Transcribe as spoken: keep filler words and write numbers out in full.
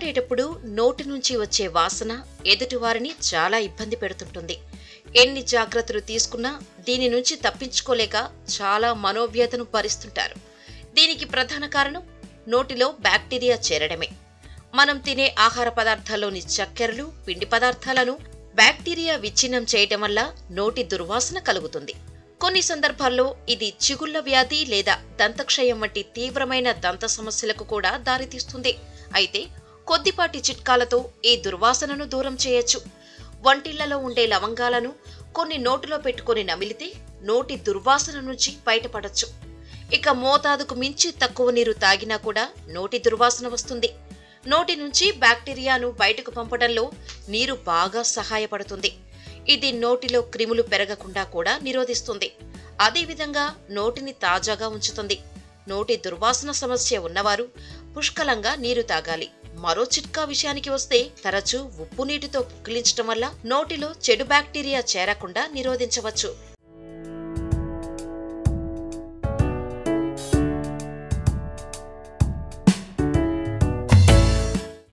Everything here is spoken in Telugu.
మాట్లాడేటప్పుడు నోటి నుంచి వచ్చే వాసన ఎదుటివారిని చాలా ఇబ్బంది పెడుతుంటుంది. ఎన్ని జాగ్రత్తలు తీసుకున్నా దీని నుంచి తప్పించుకోలేక చాలా మనోవ్యధను భరిస్తుంటారు. దీనికి ప్రధాన కారణం నోటిలో బ్యాక్టీరియా చేరడమే. మనం తినే ఆహార పదార్థాల్లోని చక్కెరలు, పిండి పదార్థాలను బ్యాక్టీరియా విచ్ఛిన్నం చేయటం వల్ల నోటి దుర్వాసన కలుగుతుంది. కొన్ని సందర్భాల్లో ఇది చిగుళ్ల వ్యాధి లేదా దంతక్షయం వంటి తీవ్రమైన దంత సమస్యలకు కూడా దారితీస్తుంది. అయితే కొద్దిపాటి చిట్కాలతో ఈ దుర్వాసనను దూరం చేయొచ్చు. వంటిళ్లలో ఉండే లవంగాలను కొన్ని నోటిలో పెట్టుకుని నమిలితే నోటి దుర్వాసన నుంచి బయటపడొచ్చు. ఇక మోతాదుకు మించి తక్కువ నీరు తాగినా కూడా నోటి దుర్వాసన వస్తుంది. నోటి నుంచి బ్యాక్టీరియాను బయటకు పంపడంలో నీరు బాగా సహాయపడుతుంది. ఇది నోటిలో క్రిములు పెరగకుండా కూడా నిరోధిస్తుంది. అదేవిధంగా నోటిని తాజాగా ఉంచుతుంది. నోటి దుర్వాసన సమస్య ఉన్నవారు పుష్కలంగా నీరు తాగాలి. మరో చిట్కా విషయానికి వస్తే తరచూ ఉప్పు నీటితో పుక్కిలించడం వల్ల నోటిలో చెడు బ్యాక్టీరియా చేరకుండా నిరోధించవచ్చు.